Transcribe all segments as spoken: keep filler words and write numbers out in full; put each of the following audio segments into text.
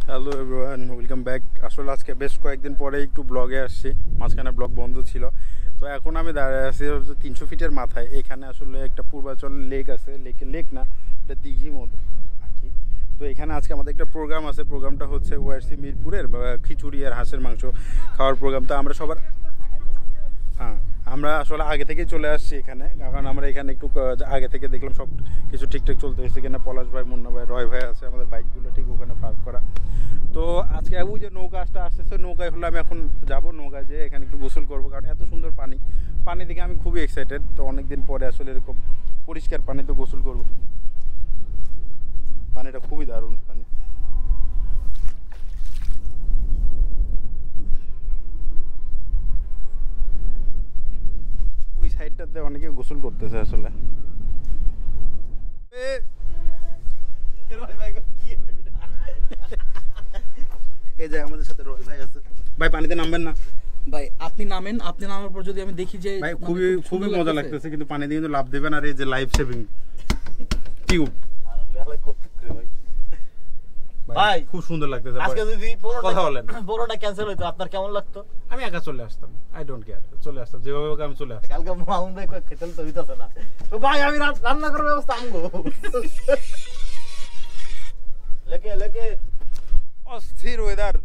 Hello everyone, welcome back. আসলে আজকে বেশ কয়েকদিন পরে একটু ব্লগে আসছি, মাঝখানে ব্লগ বন্ধ ছিল। তো এখন আমি দাঁড়িয়ে আছি হচ্ছে তিনশো ফিটের মাথায়। এখানে আসলে একটা পূর্বাচল লেক আছে, লেকে লেক না, এটা দিঘি মতো আর কি। তো এখানে আজকে আমাদের একটা প্রোগ্রাম আছে। প্রোগ্রামটা হচ্ছে ওয়াইআরসি মিরপুরের খিচুড়ি আর হাঁসের মাংস খাওয়ার প্রোগ্রাম। তো আমরা সবার হ্যাঁ আমরা আসলে আগে থেকেই চলে আসছি এখানে, কারণ আমরা এখানে একটু আগে থেকে দেখলাম সব কিছু ঠিকঠাক চলতে এসেছে। এখানে পলাশ ভাই, মুন্না ভাই, রয় ভাই আছে, আমাদের বাইকগুলো ঠিক ওখানে পার্ক করা। তো আজকে ওই যে নৌকাটা আসতেছে, নৌকায় হলো আমি এখন যাবো, নৌকায় যেয়ে এখানে একটু গোসল করবো, কারণ এত সুন্দর পানি। পানি দেখে আমি খুবই এক্সাইটেড। তো অনেকদিন পরে আসলে এরকম পরিষ্কার পানিতে গোসল করবো। পানিটা খুবই দারুণ পানি। ওই সাইডটাতে অনেকে গোসল করতেছে আসলে। এই যে আমাদের সাথে রয় ভাই আছে। ভাই পানিতে নামবেন না ভাই? আপনি নামেন, আপনি নামার পর যদি আমি দেখি যে ভাই খুবই খুবই মজা লাগতেছে, কিন্তু পানি দিয়ে কিন্তু লাভ দেবেন। আর এই যে লাইফ সেভিং টিউব ভাই খুব সুন্দর লাগতেছে। আজকে যদি কথা বলেন, বড়টা ক্যান্সেল হইতো আপনার কেমন লাগতো? আমি একা চলে আসতাম, আই ডোন্ট কেয়ার, চলে আসতাম যেভাবে হোক আমি চলে আসতাম। কালকে মাউন ভাই কই খেতেল তো হইতাছে না। তো ভাই আমি রান্না করার ব্যবস্থা আমগো। লেকে লেকে অস্থির ওয়েদার।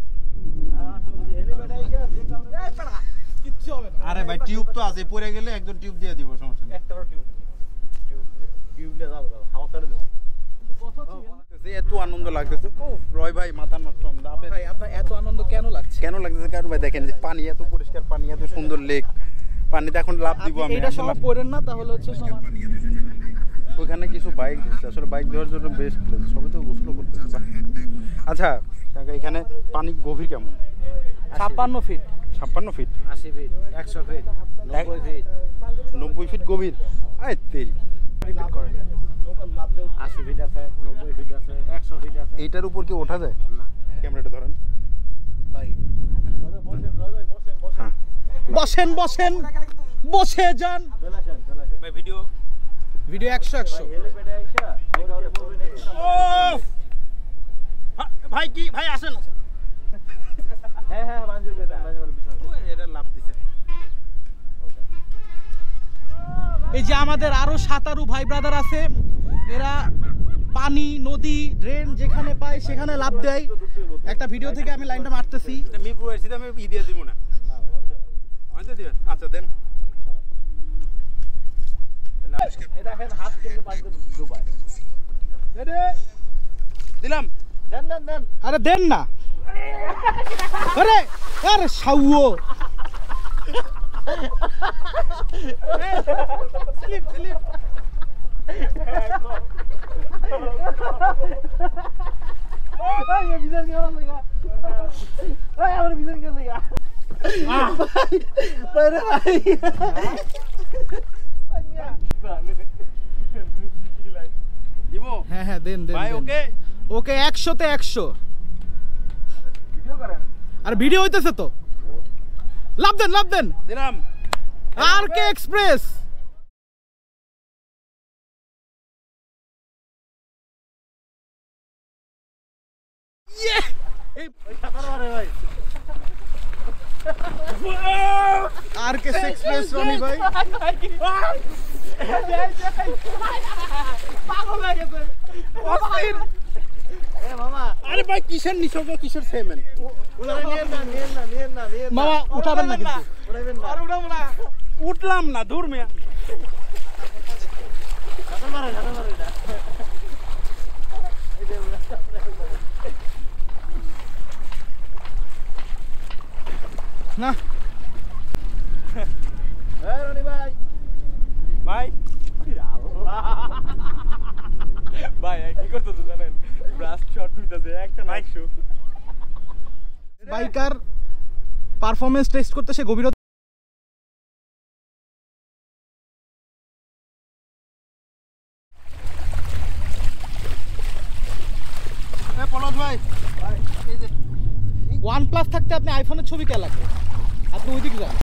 আরে ভাই টিউব তো আছে, পড়ে গেলে একজন টিউব দিয়ে দিব, সমস্যা নেই। একটা টিউব টিউব টিউব দিয়ে যাও যাও হাওয়া করে দেব। এত আনন্দ লাগতেছে। ও রয় ভাই মাথা নষ্ট। ভাই আপনার এত আনন্দ কেন লাগছে? কেন লাগতেছে কারণ ভাই দেখেন যে পানি এত পরিষ্কার, পানি এত সুন্দর লেক, পানিতে এখন লাভ দিব আমি। এটা সব পড়েন না তাহলে হচ্ছে সমান। ওখানে কিছু বাইক দিচ্ছে, আসলে বাইক দেওয়ার জন্য বেস্ট প্লেস। সবাই তো গোসল করতেছে। আচ্ছা কাকা, এখানে পানি গভীর কেমন? ছাপ্পান্ন ফিট ছাপ্পান্ন ফিট আশি ফিট একশো ফিট নব্বই ফিট নব্বই ফিট গভীর। আয় তেরি রিপিট করেন। আশি ফিট আছে, নব্বই ফিট আছে, একশো ফিট আছে। এইটার উপর কি ওঠা যায়? না। ক্যামেরাটা ধরেন ভাই। হ্যাঁ বসেন বসেন বসে যান ভাই। ভিডিও ভিডিও একশো একশো। ভাই কি ভাই আসেন। হ্যাঁ হ্যাঁ বাঞ্জুর কে বাঞ্জুর পিছনে এটা লাভ দিছে। এই যে আমাদের আরো সাঁতারু ভাই ব্রাদার আছে, এরা পানি, নদী, ড্রেন যেখানে পায় সেখানে লাভ দেয়। একটা ভিডিও থেকে আমি লাইনটা মারতেছি। এটা মিরপুর এসে আমি ই দিয়ে দিব না, আনতে দিবেন। আচ্ছা দেন। এই দেখেন হাত কিন্তু পানিতে ডুবায়। এরে দিলাম। দেন দেন দেন। আরে দেন না। আরে আরে শাউও স্লিপ স্লিপ। এই বিজন কে ভালো লাগা। এই আমার বিজন কে লাগা। আহ ভাই রে ভাই। দিব। হ্যাঁ হ্যাঁ দেন দেন ভাই ওকে ওকে একশোতে একশো। ভিডিও করেন। আর ভিডিও হইতেছে তো, লাভ দেন লাভ দেন। দিলাম। আর কে এক্সপ্রেস। ইয়ে এই সাঁতার মারে ভাই। আর কে এক্সপ্রেস রনি ভাই। পাগল হয়ে গেছে। অস্থির। এ মামা, আরে ভাই কিসের নিছক কিসের সেমেন? উনারে নিয়েন না নিয়েন না নিয়েন না নিয়েন না। মামা উঠাবেন না কিন্তু। উঠাবেন না। আর উঠাবো না। উঠলাম না, দূর মিয়া। সাঁতার মারে সাঁতার মারে না। এই যে না এই রনি ভাই। ভাই ভাই কি করতেছ জানেন? ব্রাশ শট হইতাছে একটা নাইশো। বাইকার পারফরম্যান্স টেস্ট করতে সে গভীরতা। এ পলাশ ভাই, ওয়ান প্লাস থাকতে আপনি আইফোনের ছবি কে লাগবে? আপনি ওইদিকে যান।